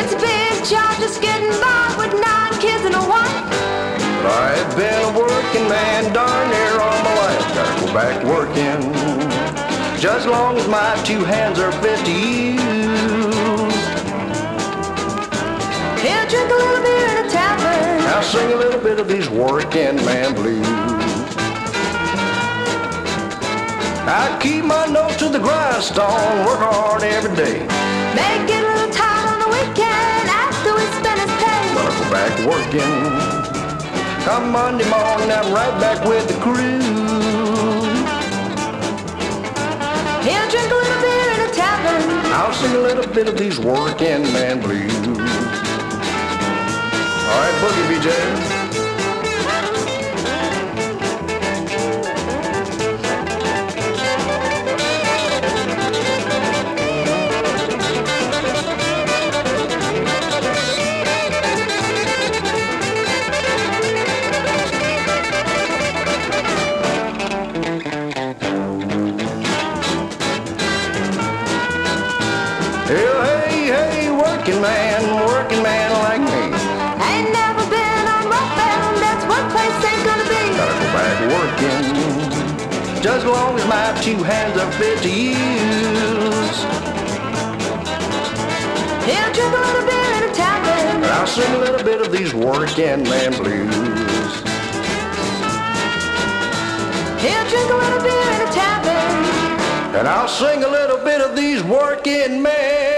It's a big job just getting by with 9 kids and a wife. But I've been a working man darn near all my life. Gotta go back working, just as long as my 2 hands are fit to use. He'll drink a little beer in a tavern. I'll sing a little bit of these working man blues. I keep my nose to the grindstone, work hard every day. Make it a little time on the weekend after we spend his pay. But I'll go back working. Come Monday morning, I'm right back with the crew. He'll drink a little beer in a tavern. I'll sing a little bit of these working man blues. All right, boogie, BJ. Hey, working man like me. Ain't never been on rough-bound, that's one place ain't gonna be. Gotta go back working, just as long as my 2 hands are fit to use. He'll drink a little beer in a tavern. And I'll sing a little bit of these working man blues. He'll drink a little beer in a tavern. And I'll sing a little bit of these working man